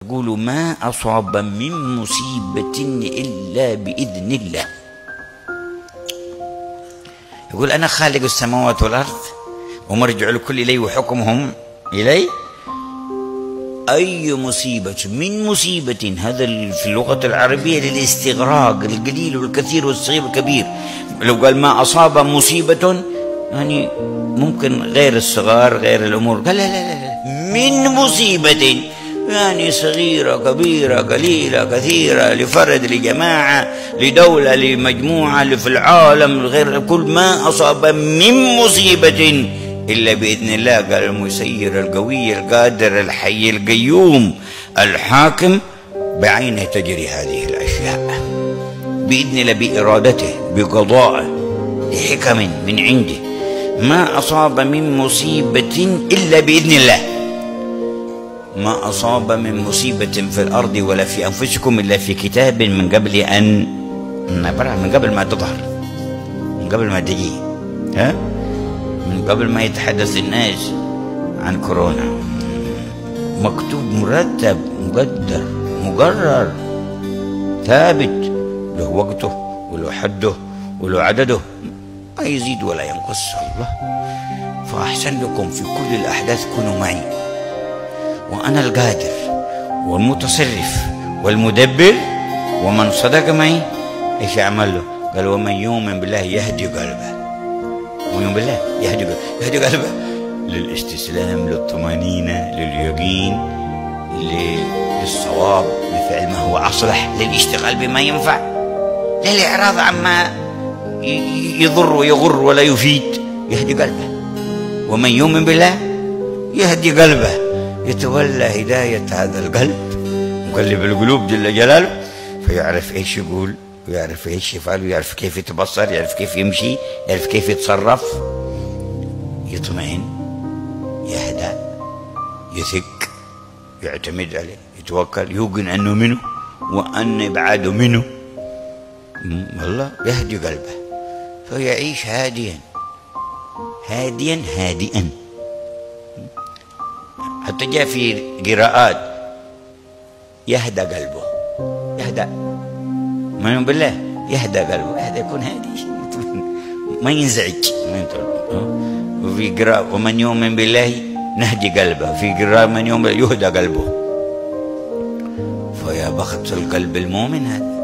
يقول ما أصاب من مصيبة إلا بإذن الله. يقول أنا خالق السماوات والأرض ومرجع الكل إلي وحكمهم إلي. أي مصيبة من مصيبة، هذا في اللغة العربية للاستغراق، القليل والكثير والصغير والكبير. لو قال ما أصاب مصيبة يعني ممكن غير الصغار غير الأمور، قال لا لا لا من مصيبة يعني صغيرة كبيرة قليلة كثيرة، لفرد لجماعة لدولة لمجموعة في العالم غير، كل ما أصاب من مصيبة إلا بإذن الله. قال المسير القوي القادر الحي القيوم الحاكم بعينه تجري هذه الأشياء بإذن الله، بإرادته بقضائه لحكم من عنده. ما أصاب من مصيبة إلا بإذن الله. ما أصاب من مصيبة في الأرض ولا في أنفسكم إلا في كتاب من قبل أن نبرأ، من قبل ما تظهر، من قبل ما تجي، من قبل ما يتحدث الناس عن كورونا. مكتوب مرتب مقدر مقرر ثابت، له وقته وله حده وله عدده، ما يزيد ولا ينقص الله. فأحسن لكم في كل الأحداث كونوا معي، وأنا القادر والمتصرف والمدبر، ومن صدق معي ايش يعمل له؟ قال ومن يؤمن بالله يهدي قلبه. ومن يؤمن بالله يهدي قلبه، يهدي قلبه للاستسلام للطمأنينة لليقين للصواب لفعل ما هو أصلح، للاشتغال بما ينفع، للإعراض عما يضر ويغر ولا يفيد. يهدي قلبه. ومن يؤمن بالله يهدي قلبه، يتولى هداية هذا القلب مقلب القلوب جل جلاله، فيعرف ايش يقول ويعرف ايش يفعل ويعرف كيف يتبصر، يعرف كيف يمشي، يعرف كيف يتصرف، يطمئن، يهدى، يثق، يعتمد عليه، يتوكل، يوقن انه منه وان ابعاده منه. والله يهدي قلبه فيعيش هاديا هاديا هادئا. حتى جاء في قراءات يهدى قلبه، يهدى من بالله يهدى قلبه، يهدى يكون هادي ما ينزعج. وفي قراءة ومن يؤمن بالله نهدي قلبه، في قراءة من يؤمن يهدى قلبه. فيا بخت القلب المؤمن هذا.